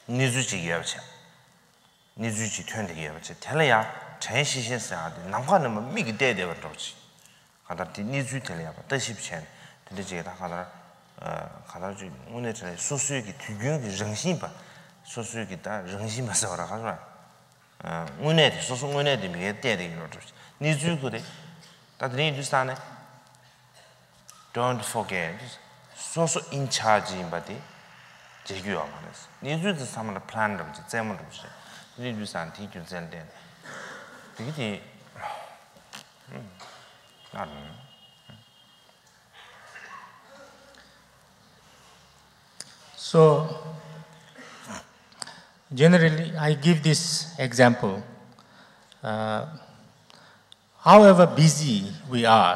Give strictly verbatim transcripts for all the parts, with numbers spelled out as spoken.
니주지 여버체 니주지 트wenty 여버체 텔레야 전시시사데 남과는 미기 대대 버지 가다디 니주 텔레야 뜻십chen 근데 제가 가다 어 가다지 오늘 전에 수수익이 뒤경이 정신바 수수익이 다 정신만 써라 가서 어 오늘 수수 오늘 미게 대대 이러죠 니주 그래 다들 니주사네 don't forget 소소 in charge 인바디 제규어 말했어. 니주도 사람을 플랜 좀 제대로 좀 해. 니주산 티주 젠데. 되게 음. 나는 So generally I give this example. Uh, however busy we are,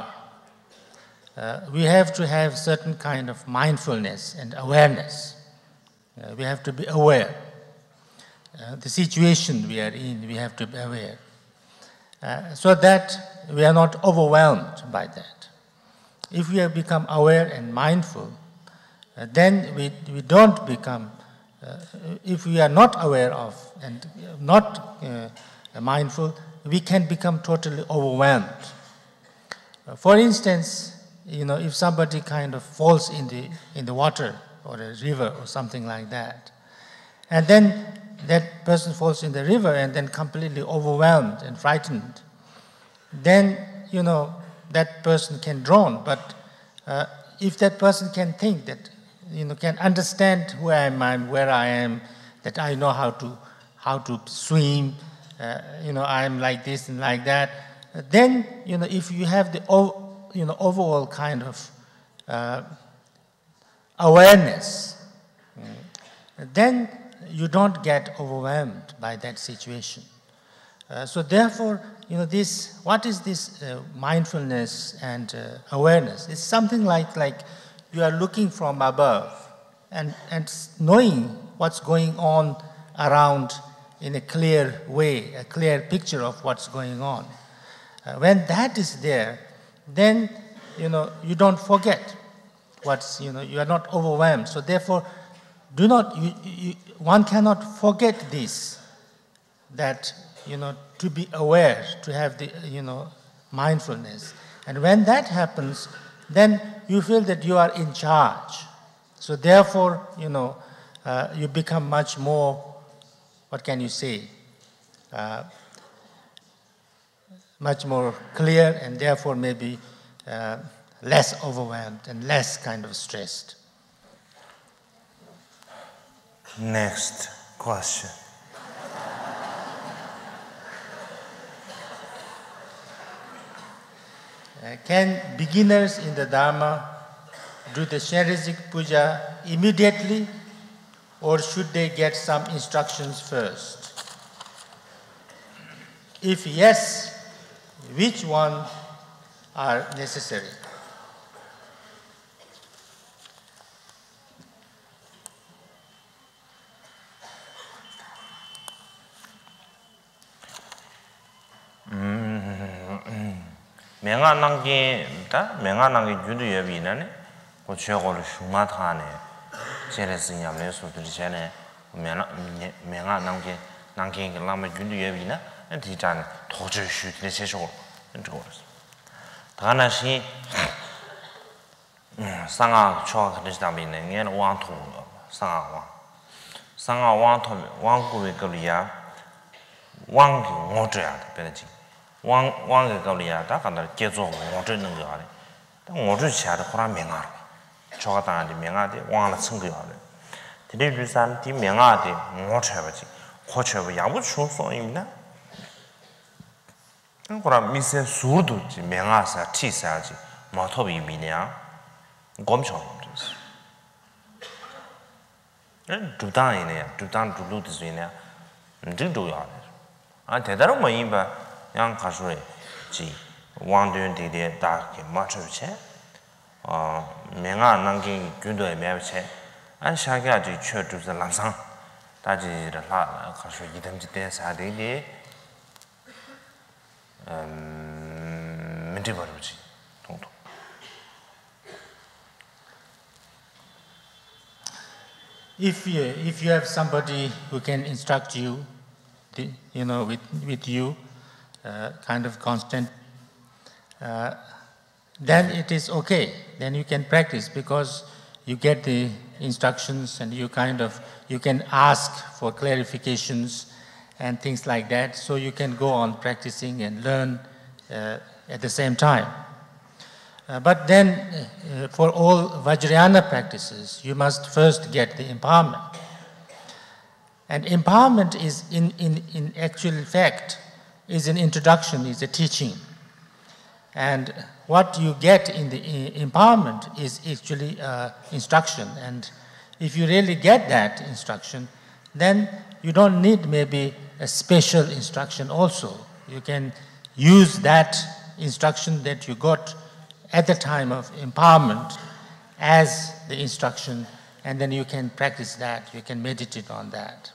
uh, we have to have certain kind of mindfulness and awareness. Uh, we have to be aware. Uh, the situation we are in, we have to be aware. Uh, so that we are not overwhelmed by that. If we have become aware and mindful, uh, then we, we don't become, uh, if we are not aware of and not uh, mindful, we can become totally overwhelmed. Uh, for instance, you know, if somebody kind of falls in the, in the water, or a river or something like that. And then that person falls in the river and then completely overwhelmed and frightened. Then, you know, that person can drown. But uh, if that person can think that, you know, can understand who I am, where I am, that I know how to, how to swim, uh, you know, I'm like this and like that, then, you know, if you have the, you know, overall kind of uh, awareness, then you don't get overwhelmed by that situation. Uh, so therefore, you know, this, what is this uh, mindfulness and uh, awareness? It's something like, like you are looking from above and, and knowing what's going on around in a clear way, a clear picture of what's going on. Uh, when that is there, then, you know, you don't forget what's, you know, you are not overwhelmed. So therefore, do not, you, you, one cannot forget this, that, you know, to be aware, to have the, you know, mindfulness. And when that happens, then you feel that you are in charge. So therefore, you know, uh, you become much more, what can you say, uh, much more clear and therefore maybe uh, less overwhelmed and less kind of stressed. Next question. Uh, can beginners in the Dharma do the Sharizik Puja immediately, or should they get some instructions first? If yes, which one are necessary? 명아 남기다 명아 남기 주도 여비나네 고 최고로 흉마타네 제레스냐 소들이 전에 명아 명아 남기 남기 라마 주도 여비나 디자는 도저히 슈트에 세쇼 저거스 다나시 상아 초가 그랬다면은 얘는 왕토 상아왕 상아왕토 왕국의 거리야 왕기 모져야 되는지 왕 왕의 거리야 다 간다 계속 모져는 거 아래 모져 차도 호라 명아 저가 다한테 명아데 왕을 청거야 대리주산 뒤 명아데 모쳐버지 고쳐버 야부 충성입니다 그럼 미세 수도지 명아사 티사지 마토비 미냐 검청 두단이네 두단 두루드스이네 진도야 아 대단한 뭐 임바 양 가수에 지 왕된디데 다게 맞춰체 어 명아 남긴 균도에 매체 안 샤게아지 쳐주서 랑상 다지를 하 가수 이름지 대사들이 음 문제 버리지 동동 if you, if you have somebody who can instruct you, the, you know, with, with you, uh, kind of constant, uh, then it is okay. Then you can practice because you get the instructions and you kind of, you can ask for clarifications and things like that. So you can go on practicing and learn uh, at the same time. Uh, but then uh, for all Vajrayana practices, you must first get the empowerment. And empowerment is in, in, in actual fact, is an introduction, is a teaching. And what you get in the empowerment is actually uh, instruction. And if you really get that instruction, then you don't need maybe a special instruction also. You can use that instruction that you got at the time of empowerment as the instruction, and then you can practice that, you can meditate on that.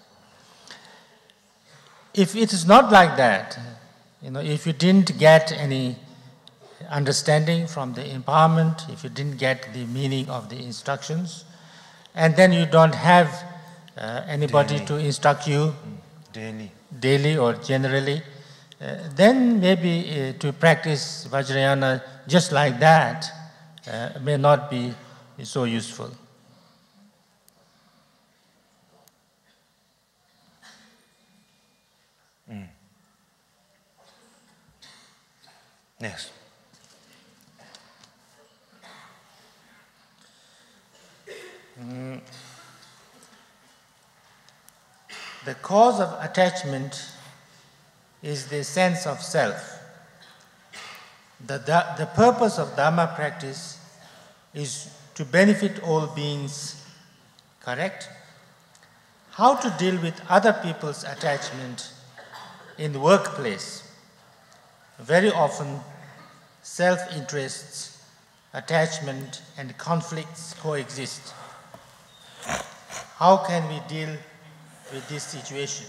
If it is not like that, you know, if you didn't get any understanding from the empowerment, if you didn't get the meaning of the instructions, and then you don't have uh, anybody daily. to instruct you daily, daily or generally, uh, then maybe uh, to practice Vajrayana just like that uh, may not be so useful. Mm. Next. Mm. The cause of attachment is the sense of self. The, the, the purpose of Dhamma practice is to benefit all beings, correct? How to deal with other people's attachment in the workplace? Very often, self-interests, attachment, and conflicts coexist. How can we deal with this situation?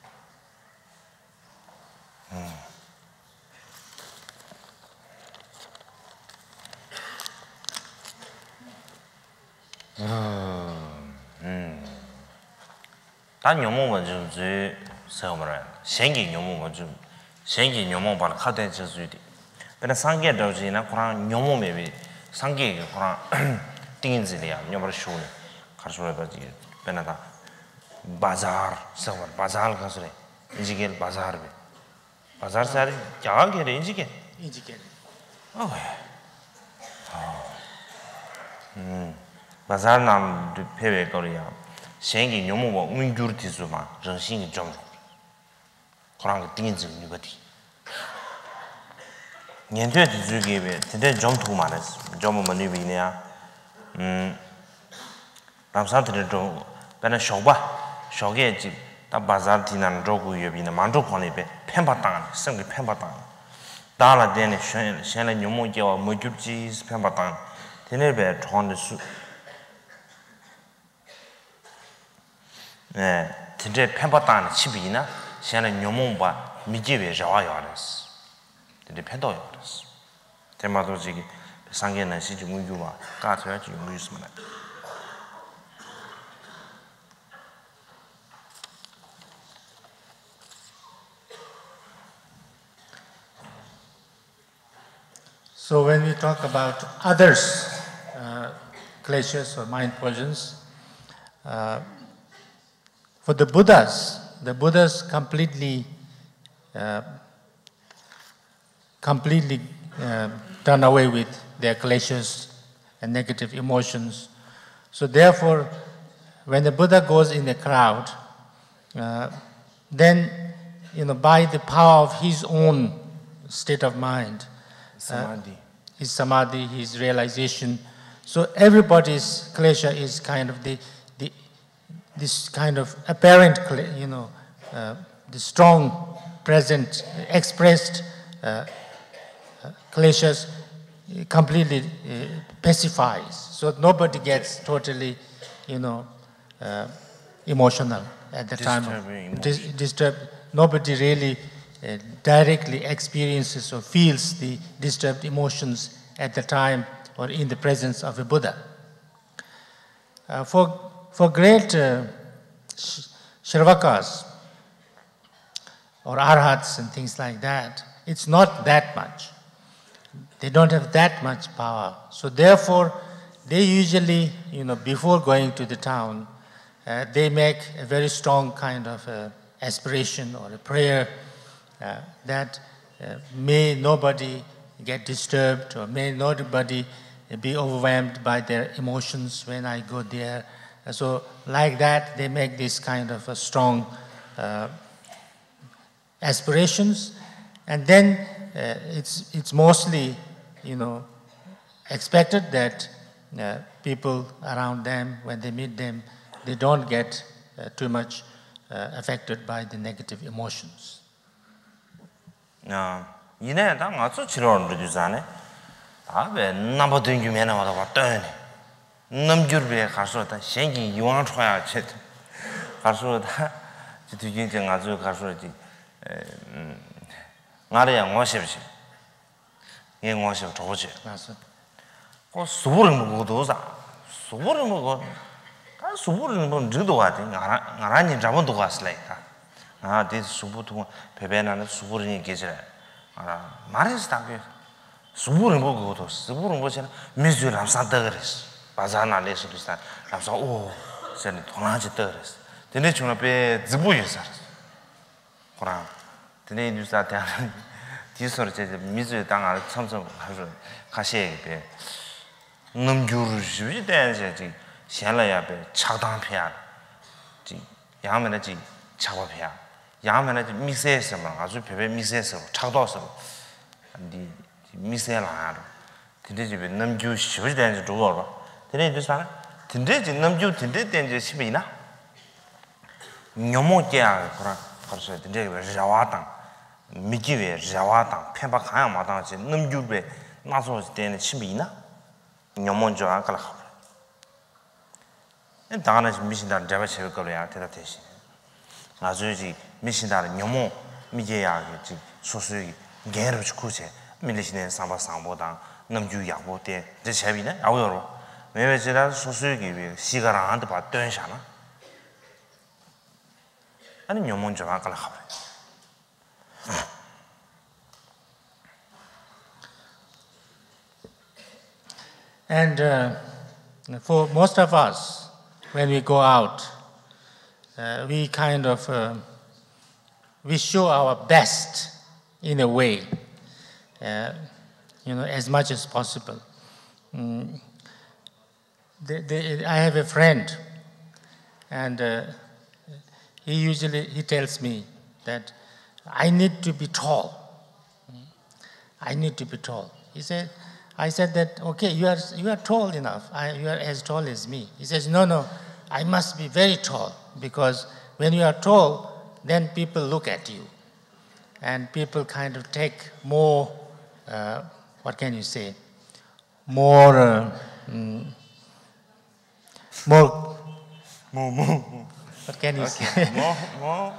Mm. 음. 단 요모만 좀 제, 세워버려요. 생기 요모만 좀, 생기 요모 바로 카드에 저주디. 근데 상계 도지나 그런 요모 매비, 상계 그런 띵인지리야, 요바로 쇼네. 가르쳐야 되지. 베나다. 바자르, 세워, 바자르 가서래. 인지겔 바자르. 바자르 사리, 야게래 인지겔. 인지겔. 어. 음. 바자르 남 페베 거리야. 생기 요모고 운규르티스마 정신이 좀 그런 거 띵인지 누가디. 년도에 주기에 근데 좀 두고 말했어. 좀 많이 비네야. 음. 남사들도 좀 배는 쇼바. 쇼게지 다 바자르 티난 조고 여비나 만족 권에베 펜바당 생기 펜바당. 다라 데네 셴 요모게와 뭐규지 펜바당. 데네베 전데수 네, 진짜 펜바탄 집이나现在 녀몽바 미지베 자와요레스. 근데 펜도요레스. 테마도 지기 상계는 시주 문주와 가서야지 용유스만. So when we talk about others, uh, kleshas or mind poisons, uh, for the Buddhas, the Buddhas completely, uh, completely uh, done away with their kleshas and negative emotions. So therefore, when the Buddha goes in the crowd, uh, then, you know, by the power of his own state of mind, samadhi, uh, his samadhi, his realization, so everybody's klesha is kind of the this kind of apparent, you know, uh, the strong, present, expressed uh, uh, kleshas completely uh, pacifies. So nobody gets totally, you know, uh, emotional at the time of dis disturbed. Nobody really uh, directly experiences or feels the disturbed emotions at the time or in the presence of a Buddha. Uh, for for great uh, Shravakas or Arhats and things like that, it's not that much. They don't have that much power. So therefore, they usually, you know, before going to the town, uh, they make a very strong kind of uh, aspiration or a prayer uh, that uh, may nobody get disturbed or may nobody be overwhelmed by their emotions when I go there. Uh, so like that, they make this kind of a strong uh, aspirations. And then uh, it's, it's mostly, you know, expected that uh, people around them, when they meet them, they don't get uh, too much uh, affected by the negative emotions. 아, 이내 당 아주 치료를 해주자네. 아베 넘버 등규면에 와서 왔더니 넘규르에 가서다 생기 이왕 쳐야 제 가서다 뒤진정 아주 가서지 음 나래야 뭐십시 예 뭐십 좋지 맞아. 그 수를 먹어도자 수를 먹어 아 수를 먹는 저도 같아 나라 나라님 잡은도 갔을까 아 디 수부도 배배나는 수부르니 계시래 아 말해서 답이 수부를 먹어도 수부를 먹으면 미주람 산다그랬어 바자나레스 비슷한 그래서 오 저는 돈아지 떠그랬어 근데 중간에 ዝ부유서 그러나 근데 뉴스한테 디서를 제 미주 당아 참석 가서 가시에 배 넘주르지 대해서 현라야 배 차당피야 지 야면에 지 차고피야 야면에 미세에서 아주 배배 미세에서 차도서 니 미세라 근데 집에 넘주 쉬지 대해서 두고 근데 뉴스는 근데 지 넘주 근데 대해서 십이나 녀모게야 그런 그래서 근데 왜 자와당 미기에 자와당 편박 하야 마당지 넘주배 나서 때는 십이나 녀몬저 아까라 당연히 미신다는 잡아 채울 거야 대답되시 아주지 미신다는 녀모 미게야겠지 소수기 개를 주고제 밀리시는 삼바 상보다 넘주 약보 때 이제 제비네 아우여로 왜 제가 소수기 시가랑한테 봤던 샤나 아니 녀몬저 아까라 And uh, for most of us, when we go out, uh, we kind of uh, we show our best in a way, uh, you know, as much as possible. Mm. The, the, I have a friend, and uh, he usually he tells me that I need to be tall. I need to be tall. He said. I said that, okay, you are, you are tall enough. I, you are as tall as me. He says, no, no, I must be very tall because when you are tall, then people look at you. And people kind of take more, uh, what can you say, more, uh, mm, more, more, more, what can you okay. say? More, more,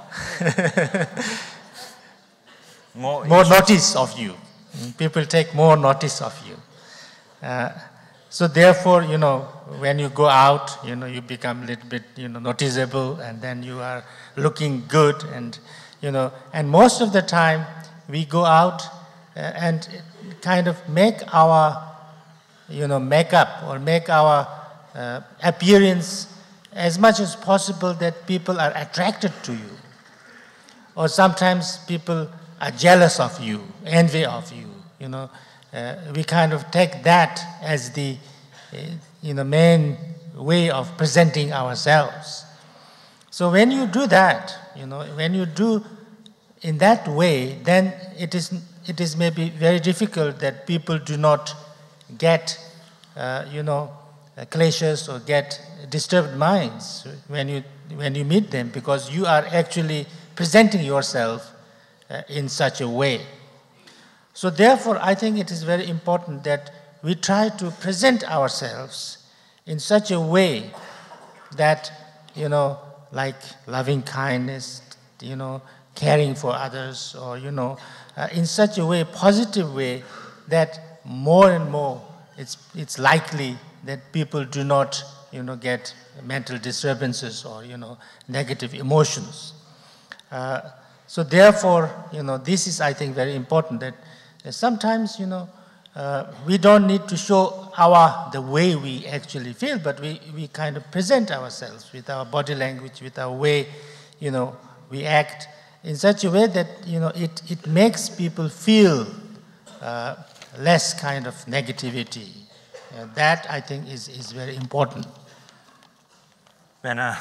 more, more notice of you. People take more notice of you. Uh, so therefore, you know, when you go out, you know, you become a little bit, you know, noticeable, and then you are looking good, and, you know, and most of the time we go out uh, and kind of make our, you know, makeup or make our uh, appearance as much as possible that people are attracted to you. Or sometimes people are jealous of you, envy of you, you know. Uh, we kind of take that as the, uh, you know, main way of presenting ourselves. So when you do that, you know, when you do in that way, then it is, it is maybe very difficult that people do not get, uh, you know, clashes or get disturbed minds when you, when you meet them, because you are actually presenting yourself uh, in such a way. So therefore, I think it is very important that we try to present ourselves in such a way that, you know, like loving kindness, you know, caring for others, or, you know, uh, in such a way, positive way, that more and more it's, it's likely that people do not, you know, get mental disturbances or, you know, negative emotions. Uh, so therefore, you know, this is, I think, very important that sometimes, you know, uh, we don't need to show our, the way we actually feel, but we, we kind of present ourselves with our body language, with our way, you know, we act in such a way that, you know, it, it makes people feel uh, less kind of negativity. Uh, that, I think, is, is very important. When uh,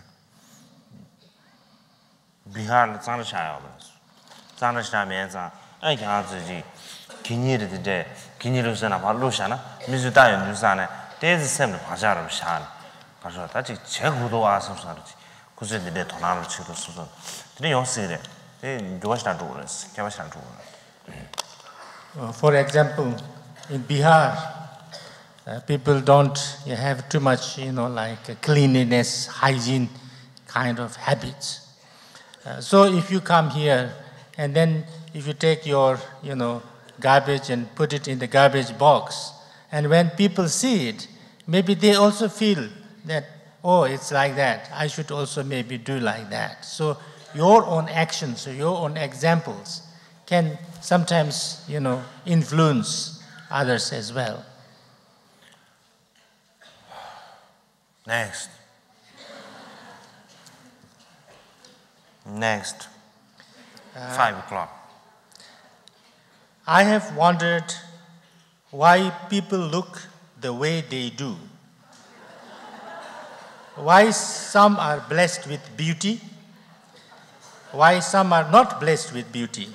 Bihar, Zana Shaya, Zana Shaya means I can't see Kini the day, Kini Lusana, Lusana, Mizuta and Lusana, there's the same Hajar of Shan. That's a check who do ask something. Because they did Tonaro Chico Susan. Did you see that? They do us not do this. For example, in Bihar, uh, people don't have too much, you know, like uh, cleanliness, hygiene kind of habits. Uh, so if you come here and then if you take your, you know, garbage and put it in the garbage box, and when people see it, maybe they also feel that, oh, it's like that. I should also maybe do like that. So your own actions, or your own examples can sometimes, you know, influence others as well. Next. Next. Uh, Five o'clock. I have wondered why people look the way they do. Why some are blessed with beauty, why some are not blessed with beauty.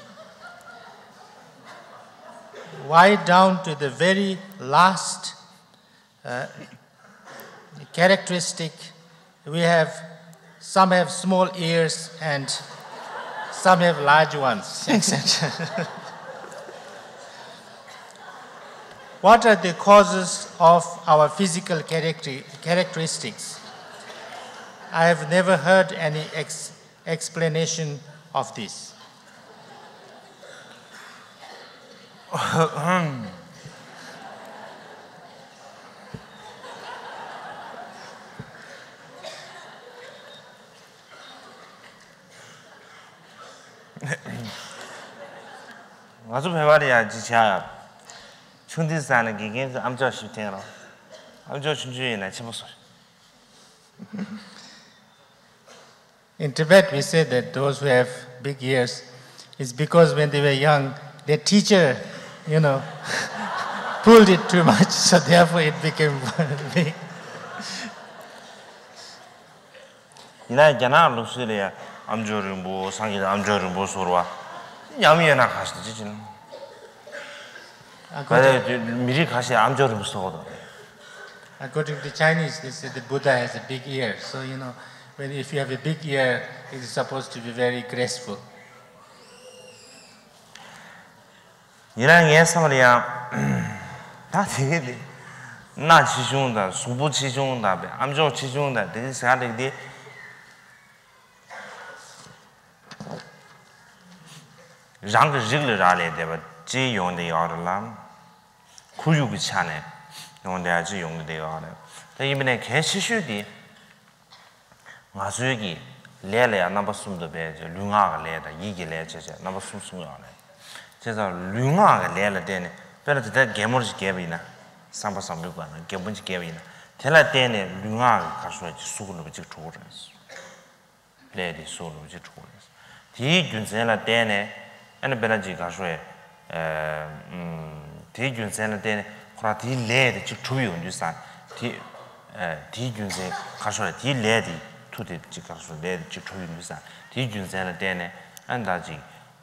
Why down to the very last uh, characteristic, we have, some have small ears and some have large ones, et cetera. What are the causes of our physical character characteristics? I have never heard any ex explanation of this. What's the I'm just I'm just in Tibet, we say that those who have big ears is because when they were young, their teacher, you know, pulled it too much, so therefore it became big. You know, Jana Lucilia, I'm Jorimbo, Sangit, I'm Jorimbo Surwa. Yamina has the teaching. According to the Chinese, they say the Buddha has a big ear. So, you know, when if you have a big ear, it is supposed to be very graceful. You know, yes, somebody, that's it. Not Chishunda, Subu Chishunda, I'm Joe Chishunda, this is how they did. Rang Zigler Rally, they were G on the other lamb. Kuyu Chane, on the G on the other. They even a cash should Mazugi, Lele, number sum the bed, Lunga letter, Yigi letter, number sum soon on it. Says a Lunga letter then, better that gamers gave in a Samba Sambugan, Gabunch gave in. Tell a dene Lunga Casway, soul of the children's. Lady soul of the children's. He Junzella dene and a Benaji Casway. T. Junsen then Krati led to two understand T. Junsen Casway, T. lady to the Chicago led to two understand T. Junsen then and Daji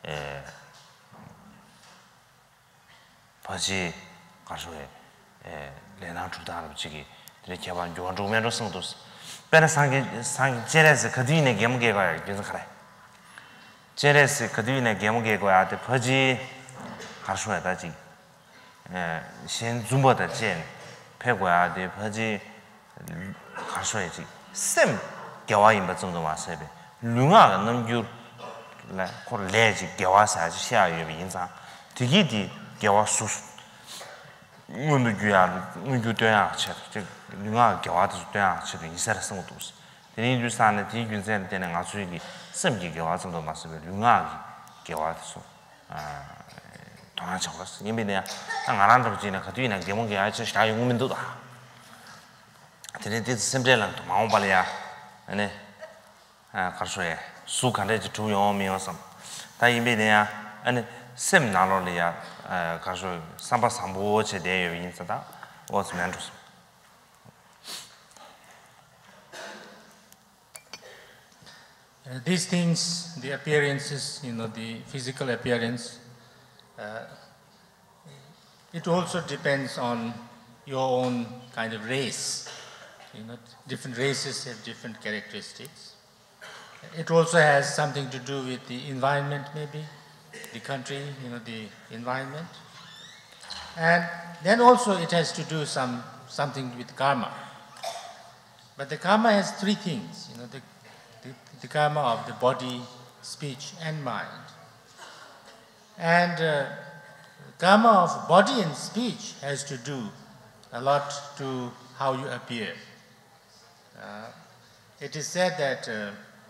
Paji Casway Lena Trudan Chigi, the Chavan Joan Romero Santos. Better sang Jeres Cadine Gamgeva, Jeres Cadine Gamgeva at the Paji. 가수에 다지 에 신중보다 젠 배고야데 버지 가수에지 셈 겨와인 정도 와서베 룽아가 넘주 라 콜레지 겨와사지 샤유비 인사 디기디 겨와수 문도 주야 문도 돼야 쳐 누가 겨와도 돼야 쳐도 이사를 쓴 것도 없어 대리 주산의 뒤균세 때는 아주리 섬기 겨와서도 맞으면 누가 겨와서 아 동안 적었어 이미 내가 안 한다고 지나 그 뒤에 내가 뭔가 아주 다 용민도다 대리 심플랑 또 마음 발이야 아니 아 가서에 수간에 두 용미어서 다 이미 내가 아니 심 나로리야 아 가서 삼바 삼보 제대로 인사다 was meant Uh, these things, the appearances, you know, the physical appearance, uh, it also depends on your own kind of race. You know, different races have different characteristics. It also has something to do with the environment, maybe, the country, you know, the environment. And then also it has to do some something with karma. But the karma has three things, you know, the The, the karma of the body, speech, and mind. And uh, karma of body and speech has to do a lot to how you appear. Uh, it is said that uh,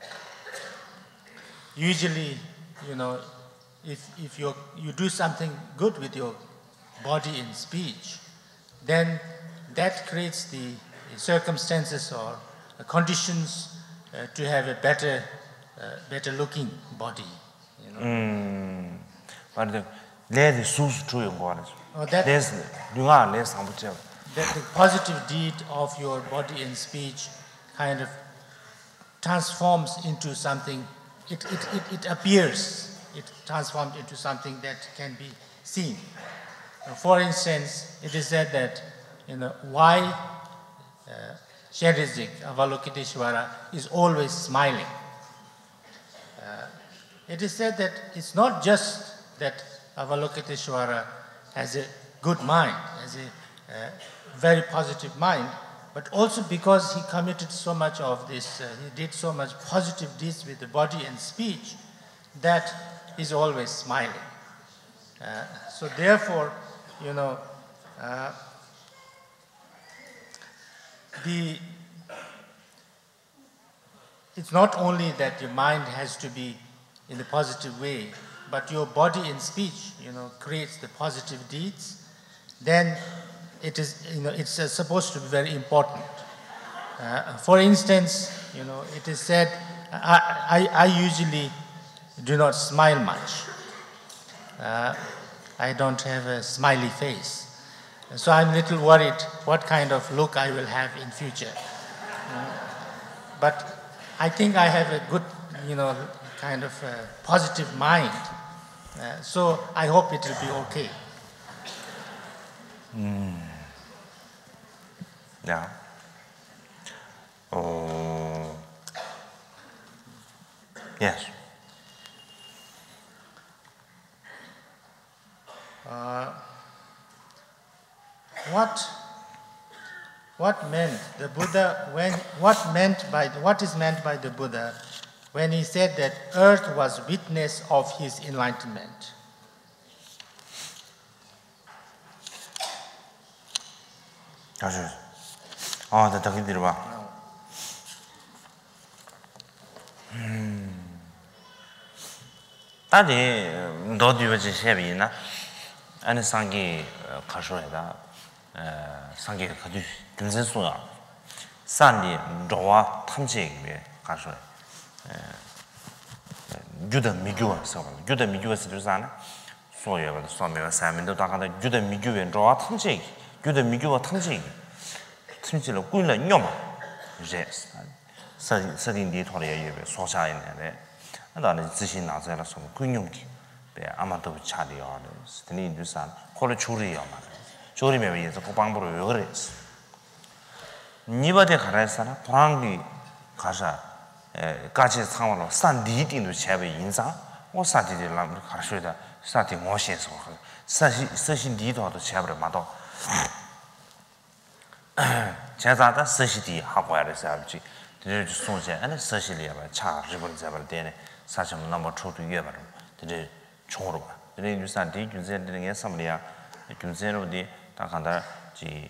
usually, you know, if, if you you do something good with your body and speech, then that creates the circumstances or the conditions Uh, to have a better, uh, better looking body, you know. Mm. But the let the source to your body. Oh, that, there's you are less that the positive deed of your body and speech kind of transforms into something. It it it, it appears. It transforms into something that can be seen. Uh, for instance, it is said that you know why. Uh, Sharizik, Avalokiteshvara, is always smiling. Uh, it is said that it's not just that Avalokiteshvara has a good mind, has a uh, very positive mind, but also because he committed so much of this, uh, he did so much positive deeds with the body and speech, that he's always smiling. Uh, so therefore, you know, uh, The, it's not only that your mind has to be in a positive way, but your body and speech, you know, creates the positive deeds, then it is, you know, it's uh, supposed to be very important. Uh, for instance, you know, it is said, I, I, I usually do not smile much. Uh, I don't have a smiley face. So I'm a little worried what kind of look I will have in future. Uh, but I think I have a good, you know, kind of uh, positive mind. Uh, so I hope it will be okay. Mm. Yeah. Oh. Yes. Uh, What, what meant the Buddha when, what meant by, what is meant by the Buddha when he said that earth was witness of his enlightenment? 아주, 아, 나 저기 들어봐. 음, 따지 너도 이제 시합이나 아니 상기 가셔야다. 상계 가지고 준선수야 산리 로와 탐지에 가서 유대 미교에서 유대 미교에서 주잖아 소여가 소매가 사면도 다가다 유대 미교에 로와 탐지 유대 미교와 탐지 탐지를 꾸일라 녀마 이제 사 사딘디 토리에 예배 소샤에 내네 나는 지신 나서라서 군용기 배 아마도 차리요 스티니 주산 콜을 줄이요 말 조림에 의해서 그 방법으로 왜 그랬어? 니버데 가라서나 도랑기 가서 에 같이 상황으로 산디딩도 제배 인사 뭐 사디들랑 가르쳐다 사디 모시에서 사시 사신 디도도 제배를 맞도 제자다 사시디 하고 해서 아버지 들을 소제 안에 사시리야 차日本 제발 되네 사실 넘어 초도 위에 바로 들을 총으로 봐 들을 유산 디 균제들은 게 섬리야 균제로디 다 간다 지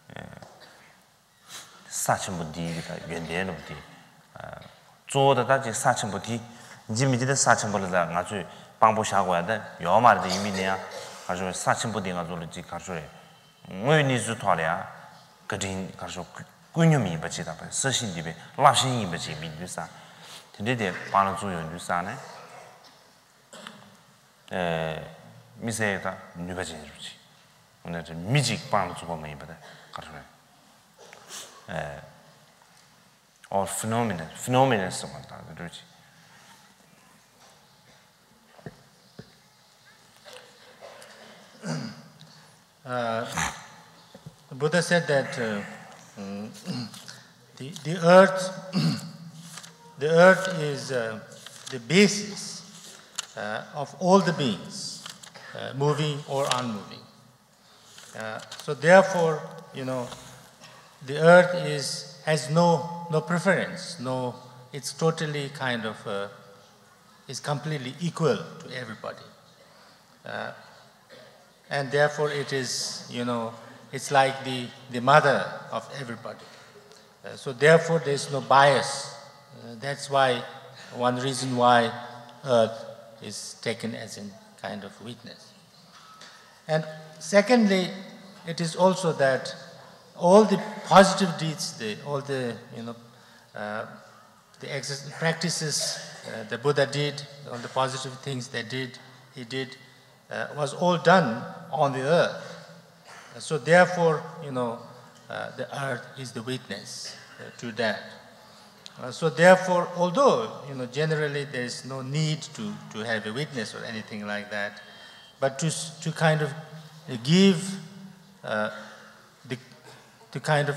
사천부디가 연대는부디 조다다지 사천부디 지미지의 사천부를 아주 방법하고야돼 요마르의 의미냐 아주 사천부디가 졸지 가서래 뭐니스 토랴 그린 가서 꾸념이 버지다 봐 서신집에 랍신이 버지 민주사 근데 바로 조연주사네 에 미세다 누가진주지 오늘 좀 미직 바로 조금 많이 받아 가서래 에 or phenomenon phenomenon something 그렇지 Uh, the Buddha said that uh, um, the, the earth, the earth is uh, the basis uh, of all the beings, uh, moving or unmoving. Uh, so therefore, you know, the earth is has no no preference, no, it's totally kind of uh, is completely equal to everybody. Uh, And therefore it is, you know, it's like the, the mother of everybody. Uh, so therefore there is no bias. Uh, that's why, one reason why earth is taken as a kind of witness. And secondly, it is also that all the positive deeds, the, all the, you know, uh, the exercise, practices uh, the Buddha did, all the positive things they did, he did, Uh, was all done on the earth. Uh, so therefore, you know, uh, the earth is the witness uh, to that. Uh, so therefore, although, you know, generally there is no need to, to have a witness or anything like that, but to, to kind of give uh, the, the kind of,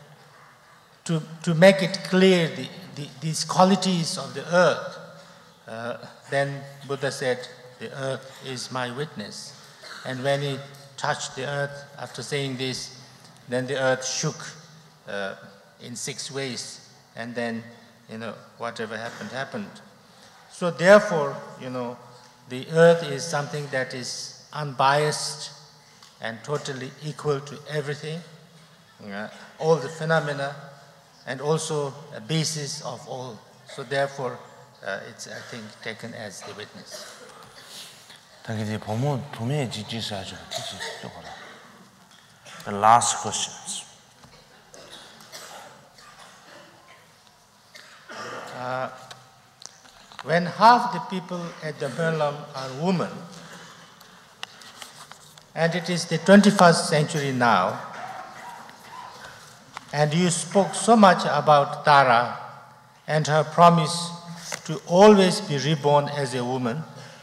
to, to make it clear the, the, these qualities of the earth, uh, then Buddha said, the earth is my witness. And when he touched the earth, after saying this, then the earth shook uh, in six ways. And then, you know, whatever happened, happened. So therefore, you know, the earth is something that is unbiased and totally equal to everything, uh, all the phenomena, and also a basis of all. So therefore, uh, it's, I think, taken as the witness. The last questions. Uh, when half the people at the Merlam are women, and it is the twenty-first century now, and you spoke so much about Tara and her promise to always be reborn as a woman,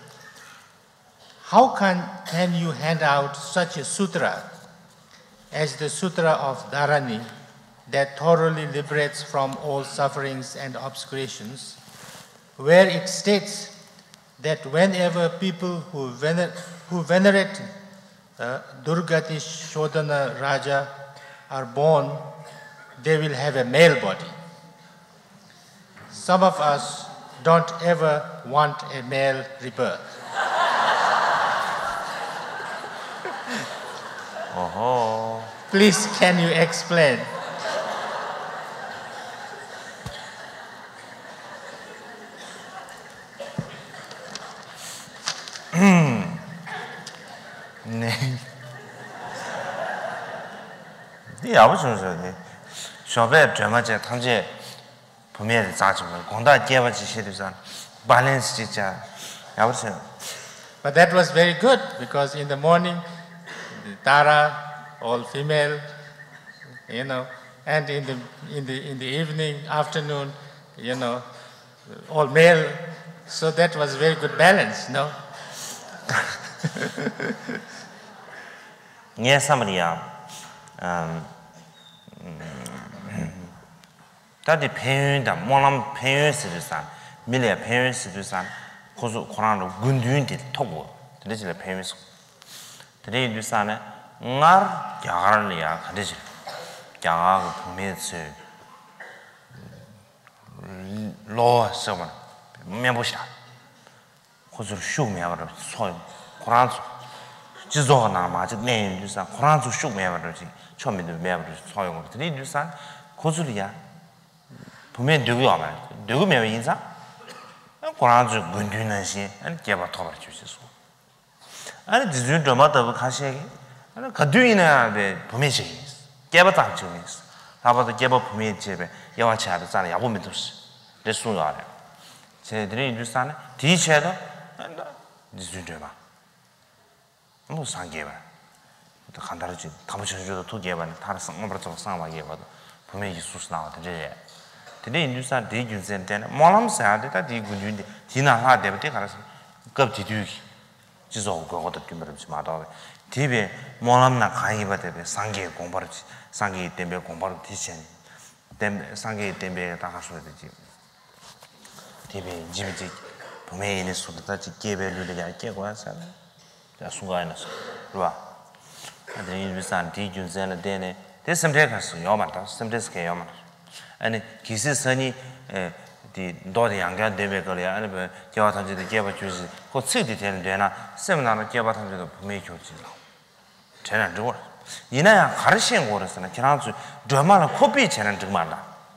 how can, can you hand out such a sutra as the Sutra of Dharani that thoroughly liberates from all sufferings and obscurations, where it states that whenever people who, vener who venerate uh, Durgati Shodhana Raja are born, they will have a male body. Some of us don't ever want a male rebirth. Oh. Please, can you explain? 네. 네 아버지는 네.小白专门在당제 보면 자지만 공다 개발지 시도산 balance 진짜 아버지. But that was very good because in the morning the Tara, all female, you know, and in the in the in the evening, afternoon, you know, all male. So that was very good balance, no? Yes, somebody야. 음. 다들 배운다. 뭐람 배운스도산. 밀레 배운스도산. 고수 고란로 군두인데 토고. 드레지레 배운스. 드레이두산에 날 야갈리야 가르지. 야가 보면서 로 서번 면보시라. 고수 쇼미야로 소 고란소 지조 나마 지 내인 주사 코란주 슉 매버지 처음에도 매버지 소용 드리 주사 고술이야 보면 누구 아마 누구 매워 인사 코란주 군주는 시 아니 개바 토바 주시소 아니 지준 좀마다 가시게 아니 가두이나 데 보면시 개바 당주니스 아바도 개바 보면 집에 여와차도 잖아 야보면 도시 레수가 제들이 주사는 디체도 지준 좀 뭐 상계바 또 간다르지 담으셔도 두 개만 다른 상업으로 좀 상하게 봐도 분명히 수수 나오던데 근데 인주사 대균센 때는 뭐람 사야다 대군인데 지나하 되면 가서 급 뒤뒤기 지소 그거도 좀 마다 뒤에 뭐람나 가이 받대 상계 공부를 상계 때문에 공부를 뒤신 때문에 상계 때문에 다 가서 되지 뒤에 집이 분명히 있는 수도 개별로 되게 깨고 와서 순간에서 그봐 근데 인주산 대균센을 되네 대선대 가서 요만다 선대스게 요만 아니 기세선이 디 도리 양가 되베 거야 아니 뭐 겨와탄지도 개바 주지 그 쓰디 되는 되나 세미나는 개바탄지도 분명히 좋지 저는 저거 이나야 가르치는 거라서는 지난주 드라마는 코피 채는 정말라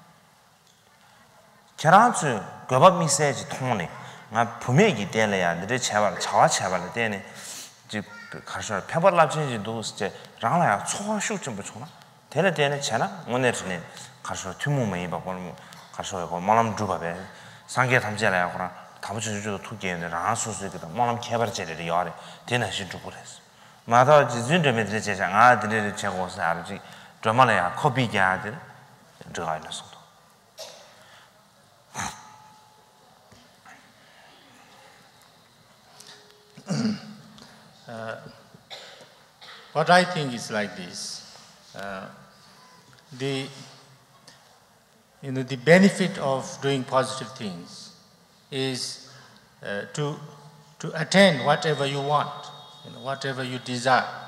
지난주 거밥 미세지 통네 나 분명히 되려야 내 제발 자와 제발 되네 지 가서 페벌 랍진지도 이제 라라야 초슈 좀 붙여나 되는 되는 잖아 오늘은 가서 투모메 입어보면 가서 이거 마음 주바베 상계 담지라야 그러나 담주주도 투기에는 라수스기도 마음 개발 제대로 요래 되는 시 주고랬어 마다 지준점에 제장 아들을 제고서 알지 드라마야 코피게 아들 저가 있었어 Uh, what I think is like this. Uh, the, you know, the benefit of doing positive things is uh, to, to attain whatever you want, you know, whatever you desire.